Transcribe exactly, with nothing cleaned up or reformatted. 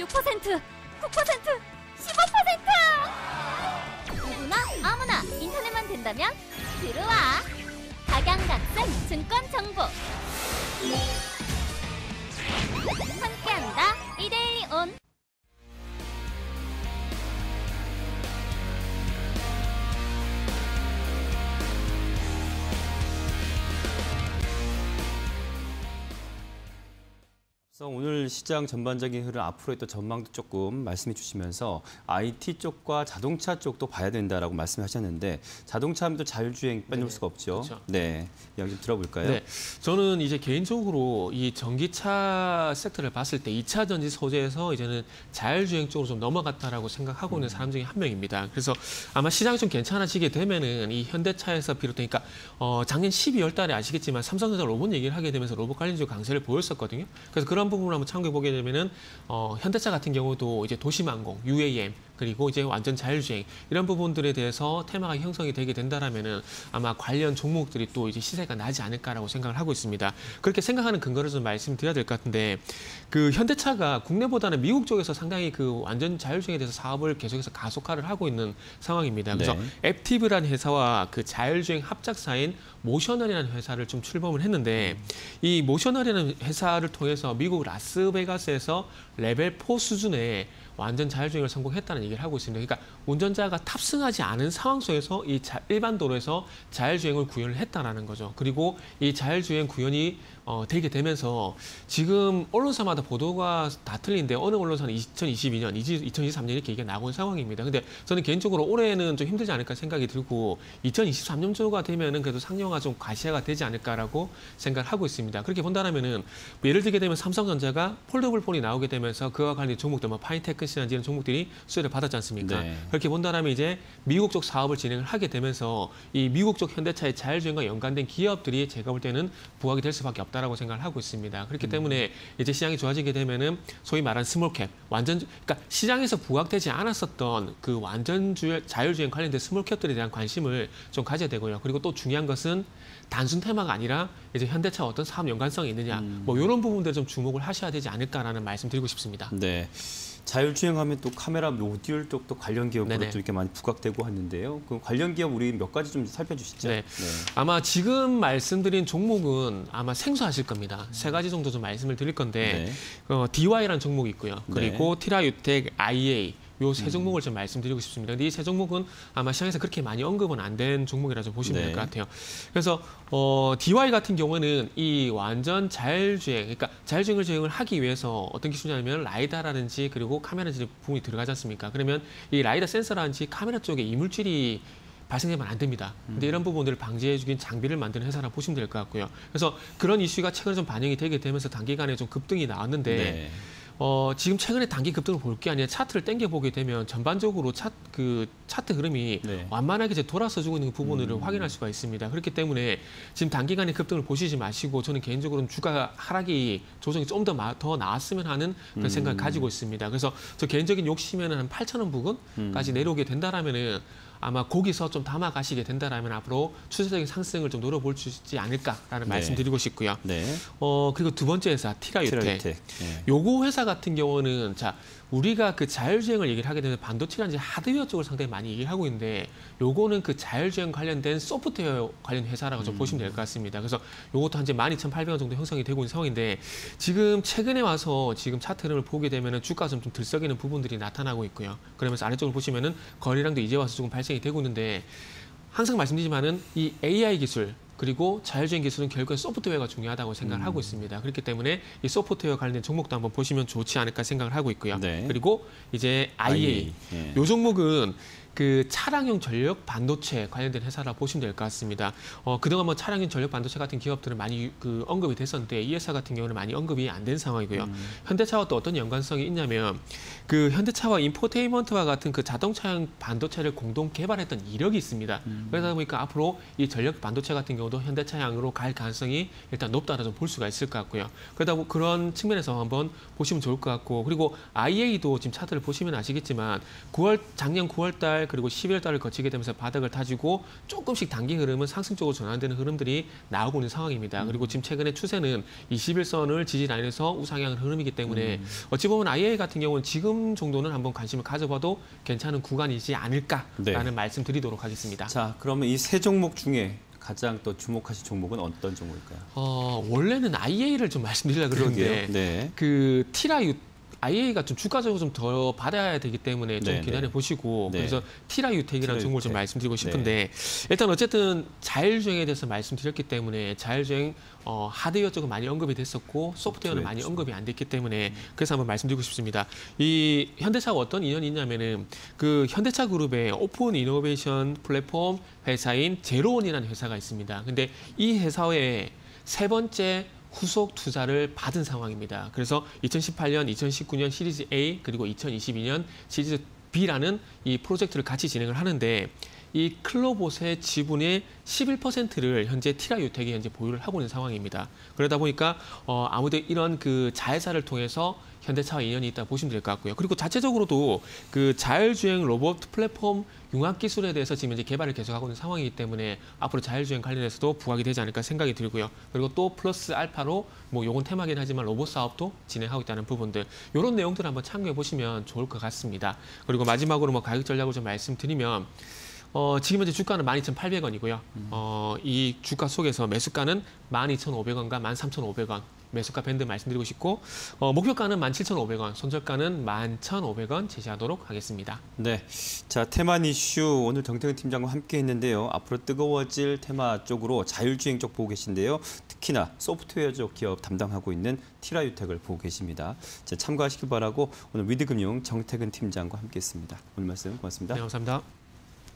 육 퍼센트, 구 퍼센트, 십오 퍼센트! 누구나 아무나 인터넷만 된다면 들어와! 각양각색 증권 정보 함께한다 이데일리 온. 오늘 시장 전반적인 흐름, 앞으로의 또 전망도 조금 말씀해 주시면서 아이티 쪽과 자동차 쪽도 봐야 된다라고 말씀하셨는데, 자동차 하면 또 자율주행 빼놓을 수가 없죠. 그렇죠. 네, 이야기 좀 들어볼까요? 네, 저는 이제 개인적으로 이 전기차 섹터를 봤을 때 이 차 전지 소재에서 이제는 자율주행 쪽으로 좀 넘어갔다라고 생각하고 있는 사람 중에 한 명입니다. 그래서 아마 시장이 좀 괜찮아지게 되면은 이 현대차에서 비롯되니까 어, 작년 십이월 달에 아시겠지만 삼성전자 로봇 얘기를 하게 되면서 로봇 관련주 강세를 보였었거든요. 그래서 그런 부분을 한번 참고해 보게 되면은 어, 현대차 같은 경우도 이제 도심항공, 유에이엠 그리고 이제 완전 자율주행 이런 부분들에 대해서 테마가 형성이 되게 된다라면은 아마 관련 종목들이 또 이제 시세가 나지 않을까라고 생각을 하고 있습니다. 그렇게 생각하는 근거를 좀 말씀드려야 될 것 같은데, 그 현대차가 국내보다는 미국 쪽에서 상당히 그 완전 자율주행에 대해서 사업을 계속해서 가속화를 하고 있는 상황입니다. 그래서 네. 앱티브라는 회사와 그 자율주행 합작사인 모셔널이라는 회사를 좀 출범을 했는데, 이 모셔널이라는 회사를 통해서 미국 라스베가스에서 레벨 사 수준의 완전 자율주행을 성공했다는 얘기를 하고 있습니다. 그러니까 운전자가 탑승하지 않은 상황 속에서 이 자, 일반 도로에서 자율주행을 구현을 했다는 거죠. 그리고 이 자율주행 구현이 어, 되게 되면서 지금 언론사마다 보도가 다 틀린데 어느 언론사는 이천이십이 년, 이천이십삼 년 이렇게 얘기가 나오고 있는 상황입니다. 근데 저는 개인적으로 올해는 좀 힘들지 않을까 생각이 들고 이천이십삼 년도가 되면은 그래도 상용화 좀 가시화가 되지 않을까라고 생각을 하고 있습니다. 그렇게 본다면은 뭐 예를 들게 되면 삼성전자가 폴더블 폰이 나오게 되면서 그와 관련 종목들, 뭐 파인테크시라든지 이런 종목들이 수혜를 받았지 않습니까? 네. 그렇게 본다면 이제 미국 쪽 사업을 진행을 하게 되면서 이 미국 쪽 현대차의 자율주행과 연관된 기업들이 제가 볼 때는 부각이 될 수밖에 없다라고 생각을 하고 있습니다. 그렇기 때문에 이제 시장이 좋아지게 되면은 소위 말하는 스몰캡, 완전 그러니까 시장에서 부각되지 않았었던 그 완전 자율주행 관련된 스몰캡들에 대한 관심을 좀 가져야 되고요. 그리고 또 중요한 것은 단순 테마가 아니라 이제 현대차 어떤 사업 연관성이 있느냐, 음. 뭐 이런 부분들 좀 주목을 하셔야 되지 않을까라는 말씀 드리고 싶습니다. 네. 자율주행하면 또 카메라 모듈 쪽도 관련 기업으로 네네. 좀 이렇게 많이 부각되고 하는데요. 그 관련 기업 우리 몇 가지 좀 살펴주시죠. 네. 네. 아마 지금 말씀드린 종목은 아마 생소하실 겁니다. 세 가지 정도 좀 말씀을 드릴 건데 네. 어, 디와이라는 종목이 있고요. 그리고 네. 티라유텍, 아이에이 요 세 종목을 좀 말씀드리고 싶습니다. 근데 이 세 종목은 아마 시장에서 그렇게 많이 언급은 안 된 종목이라 좀 보시면 네. 될 것 같아요. 그래서 어, 디와이 같은 경우는 이 완전 자율주행, 그러니까 자율주행을 주행을 하기 위해서 어떤 기술이냐면 라이다라든지 그리고 카메라지 부분이 들어가지 않습니까? 그러면 이 라이다 센서라든지 카메라 쪽에 이물질이 발생되면 안 됩니다. 근데 이런 부분들을 방지해주긴 장비를 만드는 회사라고 보시면 될 것 같고요. 그래서 그런 이슈가 최근에 좀 반영이 되게 되면서 단기간에 좀 급등이 나왔는데 네. 어, 지금 최근에 단기 급등을 볼 게 아니라 차트를 당겨보게 되면 전반적으로 차, 그 차트 흐름이 네. 완만하게 이제 돌아서주고 있는 부분을 음. 확인할 수가 있습니다. 그렇기 때문에 지금 단기간에 급등을 보시지 마시고 저는 개인적으로는 주가 하락이 조정이 좀 더 더 나왔으면 하는 그런 음. 생각을 가지고 있습니다. 그래서 저 개인적인 욕심에는 한 팔천 원 부근까지 음. 내려오게 된다라면은 아마 거기서 좀 담아가시게 된다라면 앞으로 추세적인 상승을 좀 노려볼 수 있지 않을까라는 네. 말씀드리고 싶고요. 네. 어 그리고 두 번째 회사 티라유텍. 티라유텍. 네. 요거 회사 같은 경우는 자 우리가 그 자율주행을 얘기를 하게 되면 반도체라든지 하드웨어 쪽을 상당히 많이 얘기를 하고 있는데 요거는 그 자율주행 관련된 소프트웨어 관련 회사라고 좀 음. 보시면 될 것 같습니다. 그래서 요것도 한 만 이천팔백 원 정도 형성이 되고 있는 상황인데 지금 최근에 와서 지금 차트 흐름을 보게 되면은 주가가 좀 들썩이는 부분들이 나타나고 있고요. 그러면서 아래쪽을 보시면은 거래량도 이제 와서 조금 발생이 되고 있는데 항상 말씀드리지만은 이 에이아이 기술 그리고 자율주행 기술은 결국엔 소프트웨어가 중요하다고 생각을 음. 하고 있습니다. 그렇기 때문에 이 소프트웨어 관련된 종목도 한번 보시면 좋지 않을까 생각을 하고 있고요. 네. 그리고 이제 아이에이. 아이에이. 예. 요 종목은 그 차량용 전력 반도체 관련된 회사라 보시면 될 것 같습니다. 어, 그동안 뭐 차량용 전력 반도체 같은 기업들은 많이 그 언급이 됐었는데 이 회사 같은 경우는 많이 언급이 안 된 상황이고요. 음. 현대차와 또 어떤 연관성이 있냐면 그 현대차와 인포테인먼트와 같은 그 자동차용 반도체를 공동 개발했던 이력이 있습니다. 음. 그러다 보니까 앞으로 이 전력 반도체 같은 경우도 현대차양으로 갈 가능성이 일단 높다라 좀 볼 수가 있을 것 같고요. 그러다 보 그런 측면에서 한번 보시면 좋을 것 같고 그리고 아이에이도 지금 차트를 보시면 아시겠지만 구월 작년 구월 달 달 그리고 십일 달을 거치게 되면서 바닥을 다지고 조금씩 단기 흐름은 상승적으로 전환되는 흐름들이 나오고 있는 상황입니다. 그리고 지금 최근에 추세는 이십일 선을 지지 라인에서 우상향 흐름이기 때문에 음. 어찌 보면 아이에이 같은 경우는 지금 정도는 한번 관심을 가져봐도 괜찮은 구간이지 않을까라는 네. 말씀 드리도록 하겠습니다. 자, 그러면 이 세 종목 중에 가장 또 주목하실 종목은 어떤 종목일까요? 어, 원래는 아이에이를 좀 말씀드리려고 그러는데 네. 그 티라유 아이에이가 좀 주가적으로 좀 더 받아야 되기 때문에 좀 네, 기다려 네. 보시고 네. 그래서 티라유텍이라는 종목을 좀 티라유텍. 말씀드리고 싶은데 일단 어쨌든 자율주행에 대해서 말씀드렸기 때문에 자율주행 어, 하드웨어 쪽은 많이 언급이 됐었고 소프트웨어는 많이 소프트웨어. 언급이 안 됐기 때문에 그래서 한번 말씀드리고 싶습니다. 이 현대차가 어떤 인연이 있냐면은 그 현대차 그룹의 오픈 이노베이션 플랫폼 회사인 제로원이라는 회사가 있습니다. 근데 이 회사의 세 번째 후속 투자를 받은 상황입니다. 그래서 이천십팔 년, 이천십구 년 시리즈 A 그리고 이천이십이 년 시리즈 B라는 이 프로젝트를 같이 진행을 하는데 이 클로봇의 지분의 십일 퍼센트를 현재 티라유텍이 현재 보유를 하고 있는 상황입니다. 그러다 보니까 어, 아무래도 이런 그 자회사를 통해서 현대차와 인연이 있다 보시면 될 것 같고요. 그리고 자체적으로도 그 자율주행 로봇 플랫폼 융합 기술에 대해서 지금 이제 개발을 계속하고 있는 상황이기 때문에 앞으로 자율주행 관련해서도 부각이 되지 않을까 생각이 들고요. 그리고 또 플러스 알파로 뭐 요건 테마긴 하지만 로봇 사업도 진행하고 있다는 부분들 이런 내용들을 한번 참고해 보시면 좋을 것 같습니다. 그리고 마지막으로 뭐 가격 전략을 좀 말씀드리면 어, 지금 현재 주가는 만 이천팔백 원이고요. 음. 어, 이 주가 속에서 매수가는 만 이천오백 원과 만 삼천오백 원 매수가 밴드 말씀드리고 싶고 어, 목표가는 만 칠천오백 원, 손절가는 만 천오백 원 제시하도록 하겠습니다. 네, 자 테마 이슈 오늘 정태근 팀장과 함께 했는데요. 앞으로 뜨거워질 테마 쪽으로 자율주행 쪽 보고 계신데요. 특히나 소프트웨어 쪽 기업 담당하고 있는 티라유텍을 보고 계십니다. 자, 참고하시길 바라고 오늘 위드금융 정태근 팀장과 함께했습니다. 오늘 말씀 고맙습니다. 네, 감사합니다.